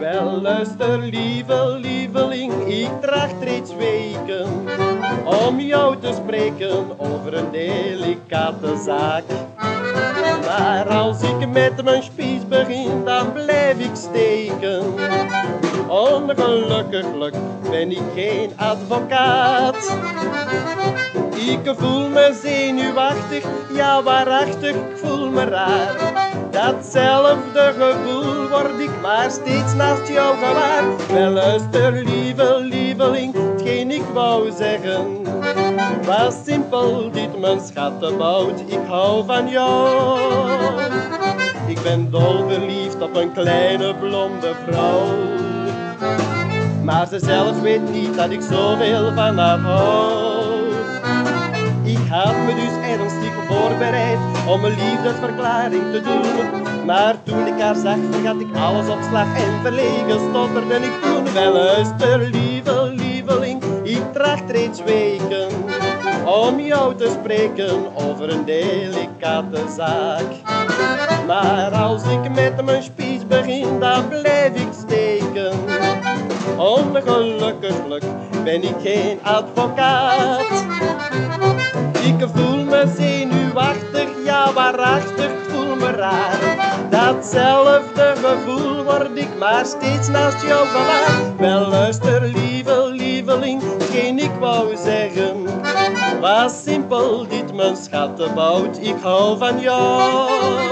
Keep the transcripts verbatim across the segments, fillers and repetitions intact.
Wel luister lieve lieveling, ik tracht reeds weken om jou te spreken over een delicate zaak. Maar als ik met mijn spies begin, dan blijf ik steken. Ongelukkiglijk ben ik geen advocaat. Ik voel me zenuwachtig, ja waarachtig, ik voel me raar. Datzelfde gevoel word ik maar steeds naast jou gewaar. Wel luister lieve lieveling, hetgeen ik wou zeggen was simpel dit mijn schattenbout, ik hou van jou. Ik ben dol verliefd op een kleine blonde vrouw, maar ze zelf weet niet dat ik zoveel van haar hou. Ik had me dus ernstig voorbereid om een liefdesverklaring te doen, maar toen ik haar zag vergat ik alles op slag en verlegen stotterde ik toen. Wel luister lieve lieveling, ik tracht reeds weken om jou te spreken over een delicate zaak. Maar als ik met mijn spies begin, dan blijf ik steken. Ongelukkiglijk ben ik geen advocaat. Ik voel me zenuwachtig, ja waarachtig, ik voel me raar. Datzelfde gevoel word ik maar steeds naast jou gewaar. Wel luister lieve lieveling, hetgeen ik wou zeggen was simpel dit mijn schattenbout, ik hou van jou.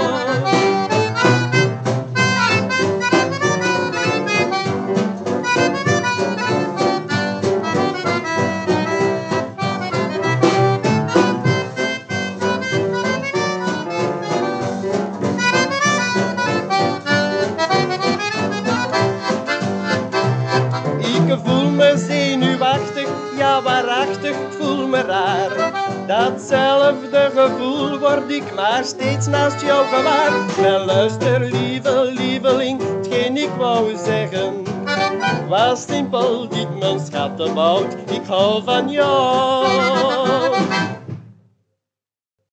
Ik voel me zenuwachtig, ja waarachtig, ik voel me raar. Datzelfde gevoel word ik maar steeds naast jou gewaar. Wel luister lieve lieveling, hetgeen ik wou zeggen was simpel dit mijn schattenbout, ik hou van jou.